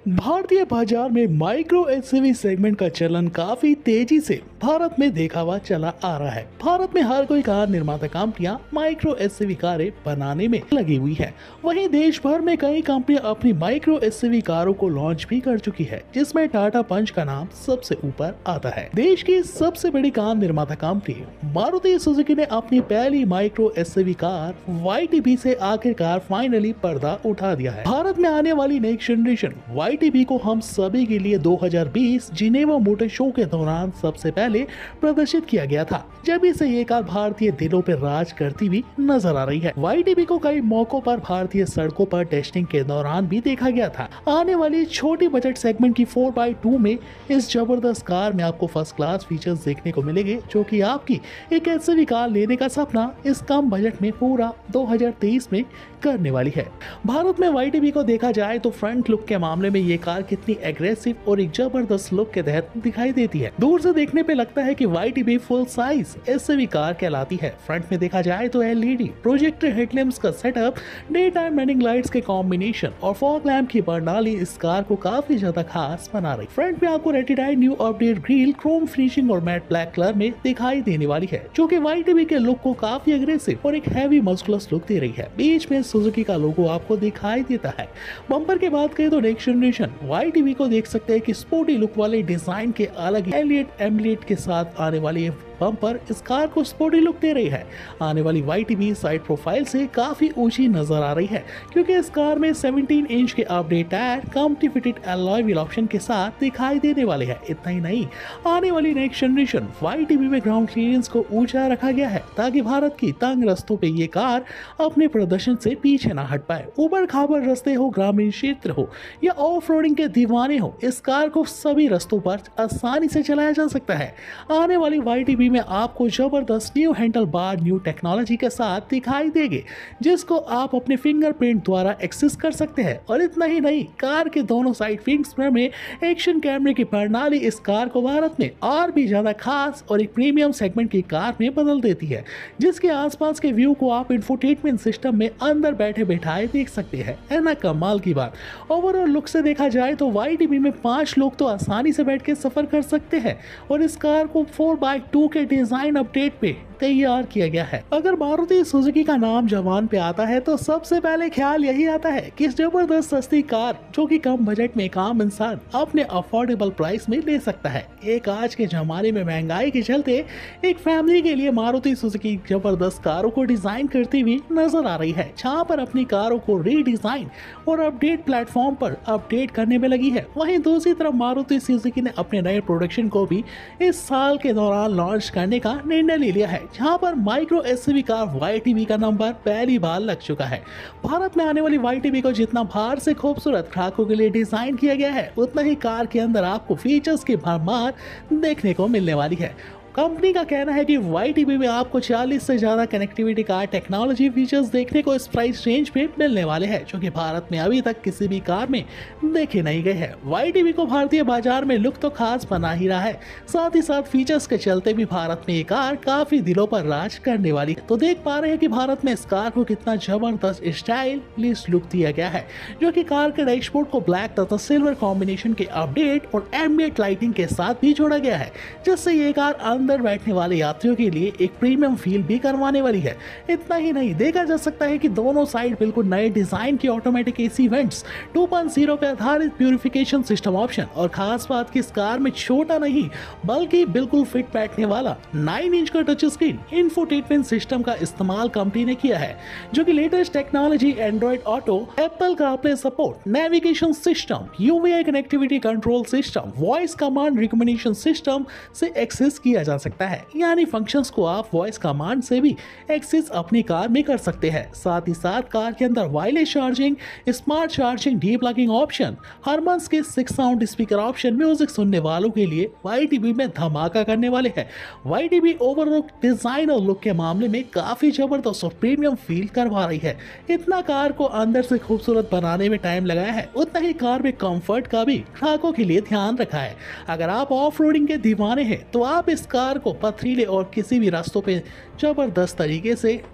भारतीय बाजार में माइक्रो एसयूवी सेगमेंट का चलन काफी तेजी से भारत में देखा हुआ चला आ रहा है। भारत में हर कोई कार निर्माता कंपनियां माइक्रो एसयूवी कारें बनाने में लगी हुई है। वहीं देश भर में कई कंपनियां अपनी माइक्रो एसयूवी कारों को लॉन्च भी कर चुकी है, जिसमें टाटा पंच का नाम सबसे ऊपर आता है। देश की सबसे बड़ी कार निर्माता कंपनी मारुति सुजुकी ने अपनी पहली माइक्रो एसयूवी कार YTB से आखिरकार फाइनली पर्दा उठा दिया है। भारत में आने वाली नेक्स्ट जनरेशन YTB को हम सभी के लिए 2020 जिनेवा मोटर शो के दौरान सबसे पहले प्रदर्शित किया गया था, जब से ये कार भारतीय दिलों पर राज करती हुई नजर आ रही है। YTB को कई मौकों पर भारतीय सड़कों पर टेस्टिंग के दौरान भी देखा गया था। आने वाली छोटी बजट सेगमेंट की 4x2 में इस जबरदस्त कार में आपको फर्स्ट क्लास फीचर्स देखने को मिलेंगे, जो कि आपकी एक एसयूवी कार लेने का सपना इस कम बजट में पूरा 2023 में करने वाली है। भारत में YTB को देखा जाए तो फ्रंट लुक के मामले में ये कार कितनी एग्रेसिव और एक जबरदस्त लुक के तहत दिखाई देती है। दूर से देखने पे लगता है कि YTB full size SUV car कहलाती है। फ्रंट में देखा जाए तो LED प्रोजेक्टर हेडलैम्प्स का setup, day time running lights के कॉम्बिनेशन और फॉग लैम्प की प्रणाली इस कार को काफी ज्यादा खास बना रही। फ्रंट में आपको रेटिडाइड new update grille, chrome finishing और मैट ब्लैक कलर में दिखाई देने वाली है, जो कि YTB के लुक को काफी एग्रेसिव और एक हैवी मस्कुलस लुक दे रही है। बीच में सुजुकी का लोगो आपको दिखाई देता है। बम्पर की बात करें तो नेक्स्ट जनरेशन YTB को देख सकते हैं कि स्पोर्टी लुक वाले डिजाइन के अलग एलियट एम्बलेट के साथ आने वाली बम्पर इस कार को स्पोर्टी लुक दे रही है। आने वाली YTB साइड प्रोफाइल से काफी ऊंची नजर आ रही है, क्योंकि इस कार में 17 इंच के update tyre company fitted alloy wheel option के साथ दिखाई देने वाले हैं। इतना ही नहीं, आने वाली नेक्स्ट जनरेशन YTB में ग्राउंड क्लियरेंस को ऊंचा रखा गया है, ताकि भारत की तंग रास्तों पे ये कार अपने प्रदर्शन से पीछे ना हट पाए। ऊबड़ खाबड़ रास्ते हो, ग्रामीण क्षेत्र हो या ऑफ रोडिंग के दीवाने हो, इस कार को सभी रास्तों पर आसानी से चलाया जा सकता है। आने वाली YTB में आपको जबरदस्त new handle bar new technology के साथ दिखाई देंगे, जिसको आप अपने फिंगरप्रिंट द्वारा एक्सेस कर सकते हैं। और इतना ही नहीं, कार के दोनों साइड फिंग्स में एक्शन कैमरे की प्रणाली इस कार को भारत में और भी ज्यादा खास और एक प्रीमियम सेगमेंट की कार में बदल देती है, जिसके आसपास के व्यू को आप इंफोटेनमेंट सिस्टम में अंदर बैठे बैठाए देख सकते हैं। है ना कमाल की बात। ओवरऑल लुक से देखा जाए तो YTB में 5 लोग तो आसानी से बैठ के सफर कर सकते हैं, और इस कार को 4x2 के डिजाइन अपडेट पे तैयार किया गया है। अगर मारुति सुजुकी का नाम जबान पे आता है तो सबसे पहले ख्याल यही आता है कि इस जबरदस्त सस्ती कार, जो कि कम बजट में एक आम इंसान अपने अफोर्डेबल प्राइस में ले सकता है। एक आज के जमाने में महंगाई के चलते एक फैमिली के लिए मारुति सुजुकी जबरदस्त कारों को डिजाइन करती हुई नजर आ रही है, जहाँ पर अपनी कारों को रीडिजाइन और अपडेट प्लेटफॉर्म पर अपडेट करने में लगी है। वहीं दूसरी तरफ मारुति सुजुकी ने अपने नए प्रोडक्शन को भी इस साल के दौरान लॉन्च करने का निर्णय ले लिया है, जहां पर माइक्रो एसयूवी कार YTB का नंबर पहली बार लग चुका है। भारत में आने वाली YTB को जितना बाहर से खूबसूरत ग्राहकों के लिए डिजाइन किया गया है, उतना ही कार के अंदर आपको फीचर्स की भरमार देखने को मिलने वाली है। कंपनी का कहना है कि YTB में आपको 40 से ज्यादा कनेक्टिविटी कार टेक्नोलॉजी फीचर्स देखने को इस प्राइस रेंज में मिलने वाले हैं, जो कि भारत में अभी तक किसी भी कार में देखे नहीं गए हैं। YTB को भारतीय बाजार में लुक तो खास बना ही रहा है, साथ ही साथ फीचर्स के चलते भी भारत में ये कार काफी दिलों पर राज करने वाली है। तो देख पा रहे हैं कि भारत में इस कार को कितना जबरदस्त स्टाइलिश लुक दिया गया है, जो कि कार के डैशबोर्ड को ब्लैक तथा सिल्वर कॉम्बिनेशन के अपडेट और एम्बिएंट लाइटिंग के साथ भी जोड़ा गया है, जिससे ये कार अंदर बैठने वाले यात्रियों के लिए एक प्रीमियम फील भी करवाने वाली है। इतना ही नहीं, देखा जा सकता है कि दोनों साइड बिल्कुल नए डिजाइन की ऑटोमेटिक AC वेंट्स, 2.0 पे आधारित प्यूरिफिकेशन सिस्टम ऑप्शन, और खास बात की इस कार में छोटा नहीं बल्कि बिल्कुल फिट बैठने वाला 9 इंच का टच स्क्रीन इंफोटेनमेंट सिस्टम का इस्तेमाल कंपनी ने किया है, जो कि latest technology Android auto, Apple CarPlay support, navigation system, UVI connectivity control system, voice command recommendation system से एक्सेस किया जा सकता है। यानी फंक्शंस को आप वॉइस कमांड से भी एक्सेस अपनी कार में कर सकते हैं। साथ ही साथ कार के अंदर wireless charging, smart charging, deep locking option, Harman's के 6 साउंड स्पीकर ऑप्शन म्यूजिक सुनने वालों के लिए YTB में धमाका करने वाले हैं। YTB ओवरऑल डिजाइन और लुक के मामले में काफी जबरदस्त और प्रीमियम फील करवा रही है। इतना कार को अंदर से खूबसूरत बनाने में टाइम लगाया है, उतना ही कार में कंफर्ट का भी ग्राहकों के लिए ध्यान रखा है। अगर आप ऑफ रोडिंग के दीवाने हैं तो आप इस कार को पथरीले और किसी भी रास्तों पे जबरदस्त तरीके से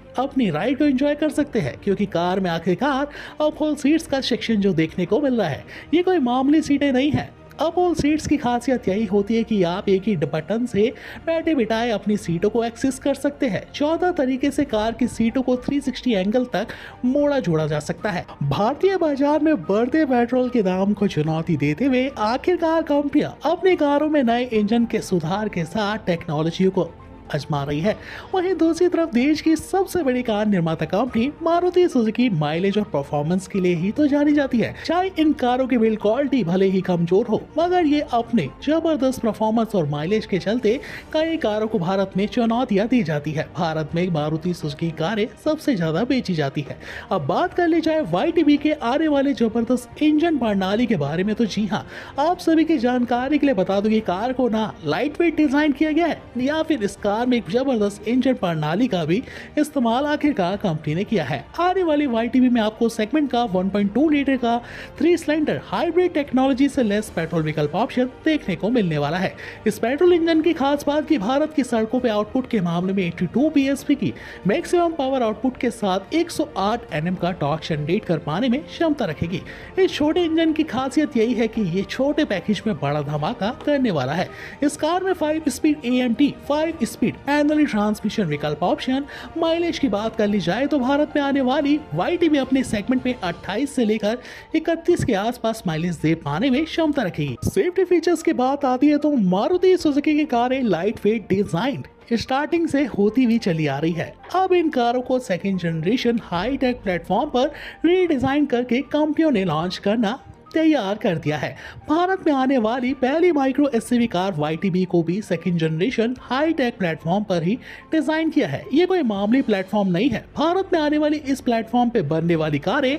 अपनी राइड को एंजॉय कर सकते हैं, क्योंकि कार में आखिरकार अब होल सीट्स का सेक्शन जो देखने को मिल रहा है, ये कोई मामूली सीटें नहीं है। अब ऑल सीट्स की खासियत यही होती है कि आप एक ही बटन से बैठे बिठाए अपनी सीटों को एक्सेस कर सकते हैं। 14 तरीके से कार की सीटों को 360 एंगल तक मोड़ा जोड़ा जा सकता है। भारतीय बाजार में बढ़ते पेट्रोल के दाम को चुनौती देते हुए आखिरकार कंपनियां अपनी कारों में नए इंजन के सुधार के साथ टेक्नोलॉजी को आजमा रही है। वहीं दूसरी तरफ देश की सबसे बड़ी कार निर्माता कंपनी मारुति सुजुकी माइलेज और परफॉर्मेंस के लिए ही तो जानी जाती है। चाहे इन कारों की बिल्ड क्वालिटी भले ही कमजोर हो, मगर ये अपने जबरदस्त परफॉर्मेंस और माइलेज के चलते कई कारों को भारत में चुनौतियां दी जाती है। भारत में मारुति सुजुकी कारें सबसे ज्यादा बेची जाती है। अब बात कर ली जाए YTB के आने वाले जबरदस्त इंजन प्रणाली के बारे में, तो जी हाँ, आप सभी की जानकारी के लिए बता दूं कि कार को ना लाइट वेट डिजाइन किया गया है या फिर इस कार में एक जबरदस्त इंजन प्रणाली का भी इस्तेमाल आखिरकार कंपनी ने किया है। आने वाली YTB में आपको सेगमेंट का 1.2 लीटर का 3 सिलेंडर हाइब्रिड टेक्नोलॉजी से लेस पेट्रोल विकल्प ऑप्शन देखने को मिलने वाला है। इस पेट्रोल इंजन की खास बात की भारत की सड़कों पे आउटपुट के मामले में 82 bhp की मैक्सिमम पावर आउटपुट के साथ 108 Nm का टॉर्क जनरेट कर पाने में क्षमता रखेगी। इस छोटे इंजन की खासियत यही है कि ये छोटे पैकेज में बड़ा धमाका करने वाला है। इस कार में 5 speed AMT 5 speed manual transmission विकल्प ऑप्शन। माइलेज की बात कर ली जाए तो भारत में आने वाली YTB अपने सेगमेंट में 28 से लेकर 31 के आसपास माइलेज दे पाने में क्षमता रखेगी। सेफ्टी फीचर्स की बात आती है तो मारुति सुजुकी की कारें लाइट वेट डिजाइन स्टार्टिंग से होती हुई चली आ रही है। अब इन कारों को second generation high tech platform पर रीडिजाइन करके कंपनियों ने लॉन्च करना तैयार कर दिया है। भारत में आने वाली पहली माइक्रो SUV कार YTB को भी second generation high tech platform पर ही डिजाइन किया है। ये कोई मामूली प्लेटफॉर्म नहीं है। भारत में आने वाली इस प्लेटफॉर्म पे बनने वाली कारें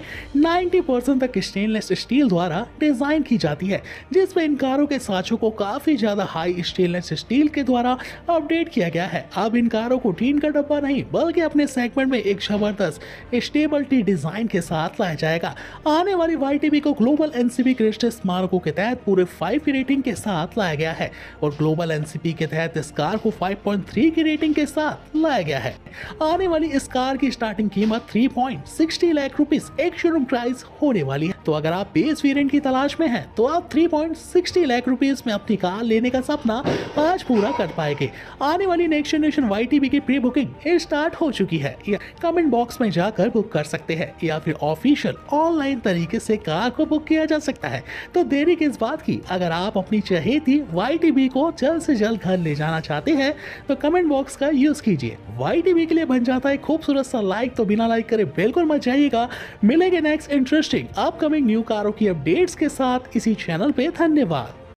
90% तक स्टेनलेस स्टील द्वारा डिजाइन की जाती है, जिसमें इन कारों के साँचों को काफी ज्यादा हाई स्टेनलेस स्टील के द्वारा अपडेट किया गया है। अब इन कारों को टीन का डब्बा नहीं बल्कि अपने सेगमेंट में एक जबरदस्त स्टेबिलिटी डिजाइन के साथ लाया जाएगा। आने वाली YTB को ग्लोबल NCP क्रिस्टस मानकों के तहत पूरे 5 की रेटिंग के साथ लाया गया है और ग्लोबल NCP के तहत इस कार को 5.3 की रेटिंग के साथ लाया गया है। आने वाली इस कार की स्टार्टिंग कीमत 3.60 lakh rupees ex showroom price होने वाली है। तो अगर आप बेस वेरिएंट की तलाश में हैं तो आप 3.60 लाख रुपीस में अपनी कार लेने का सपना आज पूरा कर पाएंगे। आने वाली नेक्स्ट जनरेशन YTB की प्री बुकिंग स्टार्ट हो चुकी है। कमेंट बॉक्स में जाकर बुक कर सकते हैं या फिर ऑफिशियल ऑनलाइन तरीके से कार को बुक किया जा सकता है। तो देरी किस बात की, अगर आप अपनी चहेती YTB को जल्द से जल्द घर ले जाना चाहते हैं तो कमेंट बॉक्स का यूज कीजिए। YTB के लिए बन जाता है खूबसूरत सा लाइक, तो बिना लाइक करे बिल्कुल मत जाइएगा। मिलेंगे नेक्स्ट इंटरेस्टिंग अपकमिंग न्यू कारों की अपडेट्स के साथ इसी चैनल पे। धन्यवाद।